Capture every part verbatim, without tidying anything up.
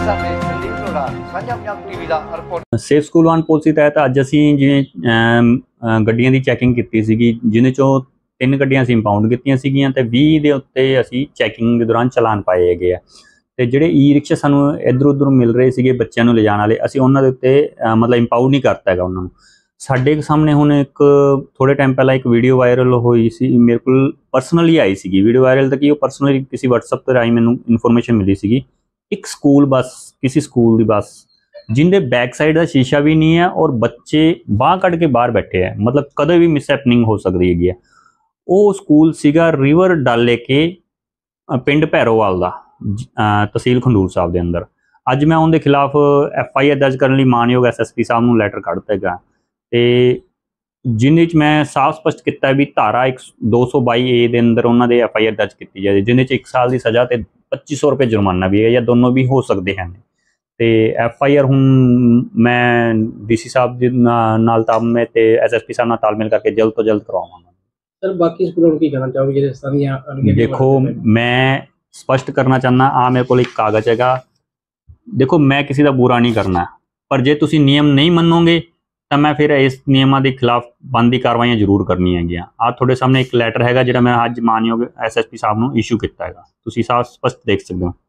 Safe school one policy तहत अज असी जिवें गड्डियां दी चैकिंग कीती सीगी, जिन्हें चों तीन गड्डियां असीं इंपाउंड कीतियां सीगियां ते बीस दे उत्ते असीं चैकिंग के दौरान चलान पाए गए आ। ते जिहड़े ई रिक्शा सानूं इधर उधर मिल रहे सीगे बच्चों नूं लिजाण वाले, असीं उन्हां दे उत्ते मतलब इंपाउंड नहीं करता हैगा उन्हां नूं। साडे सामने हुण एक थोड़े टाइम पहला एक वीडियो वायरल हुई सी, मेरे कोल परसनली आई सीगी वीडियो वायरल, तो कि वो परसनली किसी वट्सअप पर आई मैनूं इन्फॉर्मेशन मिली सीगी। एक स्कूल बस, किसी स्कूल की बस जिंदे बैक साइड का शीशा भी नहीं है और बच्चे बाह कट के बाहर बैठे हैं, मतलब कदे भी मिसहैपनिंग हो सकती है। वो स्कूल सीगा रिवर डाले के पिंड भैरोवाल का, तहसील खंडूर साहब के अंदर। अज मैं उनके खिलाफ एफ आई आर दर्ज करने मानयोग एस एस पी साहब को लैटर कढ़ता है, तो जिन्हें मैं साफ स्पष्ट किया भी धारा एक दो सौ बाई ए के अंदर उन्होंने एफ आई आर दर्ज की जाए, जिन्हें एक साल की सज़ा तो पच्ची सौ रुपये जुर्माना भी है, या दोनों भी हो सकते हैं। तो एफ आई आर हूँ मैं डी सी साहब नाल तालमेल ते एस एस पी साहब नाल तालमेल करके जल्द तो जल्द करवाऊंगा। सर बाकी स्कूलों की कहना चाहोगे जिस तरह देखो, मैं स्पष्ट करना चाहना, आ मेरे को एक कागज़ हैगा, देखो मैं किसी का बुरा नहीं करना, पर जे तुसी नियम नहीं मनोगे तो मैं फिर इस नियमों के खिलाफ बनती कार्रवाइयां जरूर करनी है। आ थोड़े सामने एक लैटर है जो मैं अज मानयोग एस एस पी साहब को इशू किया है, तुसी साफ स्पष्ट देख सकते हो।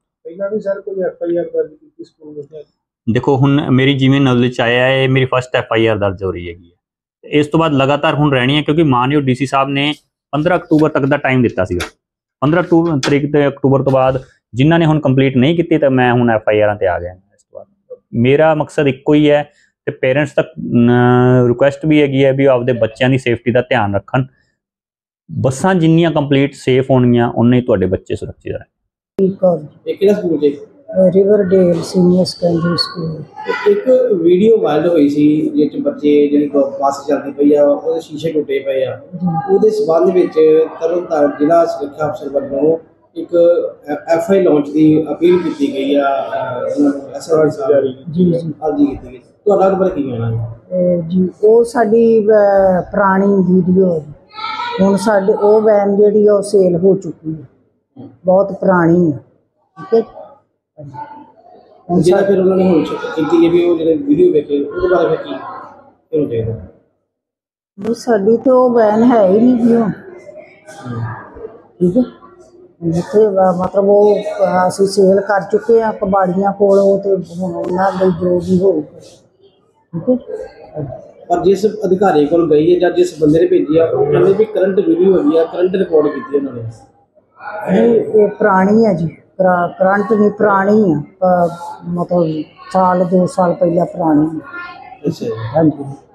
देखो हुण मेरी जिवें नॉलेज आया है, मेरी फस्ट एफ आई आर दर्ज हो रही है। इस तो बाद लगातार हुण रहनी है, क्योंकि मानयोग डी सी साहब ने पंद्रह अक्तूबर तक का टाइम दिता सीगा। पंद्रह अक्तूबर तरीक ते अक्तूबर तो बाद जिन्होंने हुण कंप्लीट नहीं की, तो मैं हुण एफ आई आर ते आ गया। इस तो बाद मेरा मकसद इक्को ही है, तो पेरेंट्स तक रिक्वेस्ट भी हैगी है भी आपदे बच्चों की सेफ्टी का ध्यान रखन। बसां जिन्नियां कंप्लीट सेफ होणगियां उन्ने ही तुहाडे बच्चे सुरक्षित रहे। रिवरडेल सीनियर सैकेंडरी स्कूल एक वीडियो वायरल हुई सी जिस बच्चे जी बस चलती पई आ ਉਹਦੇ शीशे टुटे पे आ, ਉਹਦੇ संबंध ਵਿੱਚ ਤਰਨਤਾਰਨ ਜ਼ਿਲ੍ਹਾ ਸੁਰੱਖਿਆ ਅਫਸਰ ਵੱਲੋਂ एक एफ आई लॉन्च की अपील की गई है एस आर साहब जी जी अर्जी की गई, ਤੁਹਾਡਾ ਖਬਰ ਕੀ ਕਹਿਣਾ ਹੈ जी? ਉਹ ਸਾਡੀ ਪੁਰਾਣੀ ਵੀਡੀਓ ਹੁਣ ਸਾਡੇ ਉਹ ਵੈਨ ਜਿਹੜੀ ਉਹ ਸੇਲ ਹੋ ਚੁੱਕੀ ਹੈ, ਬਹੁਤ ਪੁਰਾਣੀ ਹੈ, ਠੀਕ ਹੈ। ਜਿਹੜਾ ਫਿਰ ਉਹਨਾਂ ਨੇ ਹੁਣ ਕੀਤੀ ਹੈ ਵੀ ਉਹ ਜਿਹੜੇ ਵੀਡੀਓ ਵੇਖੇ ਉਹਦੇ ਬਾਰੇ ਫਿਰ ਕੀ ਕਿਉਂ ਚਾਹੀਦਾ? ਨਹੀਂ ਸਾਡੀ ਤਾਂ ਉਹ ਵੈਨ ਹੈ ਹੀ ਨਹੀਂ ਜੀ ਹੁਣ, ਠੀਕ ਹੈ। ਜਿੱਥੇ ਮਤਲਬ ਉਹ ਅਸੀਂ ਸੇਲ ਕਰ ਚੁੱਕੇ ਹਾਂ ਕਬਾੜੀਆਂ ਕੋਲ, ਉਹ ਤੇ ਹੁਣ ਉਹਨਾਂ ਦੇ ਜੋ ਵੀ ਹੋਊਗਾ, ਠੀਕ ਹੈ। ਪਰ ਜਿਸ ਅਧਿਕਾਰੀ ਕੋਲ ਗਈ ਹੈ ਜਾਂ ਜਿਸ ਬੰਦੇ ਨੇ ਭੇਜੀ ਆ ਉਹ ਕਹਿੰਦੇ ਵੀ ਕਰੰਟ ਵੀਡੀਓ ਹੋਈ ਆ, ਕਰੰਟ ਰਿਕਾਰਡ ਕੀਤੀ ਉਹਨਾਂ ਨੇ। ਨਹੀਂ ਇਹ ਪੁਰਾਣੀ ਹੈ ਜੀ, ਕਰੰਟ ਨਹੀਂ ਪੁਰਾਣੀ ਆ, ਮਤਲਬ ਸਾਲ ਦੋ ਸਾਲ ਪਹਿਲਾਂ ਪੁਰਾਣੀ ਹੈ। ਅੱਛਾ ਹਾਂਜੀ।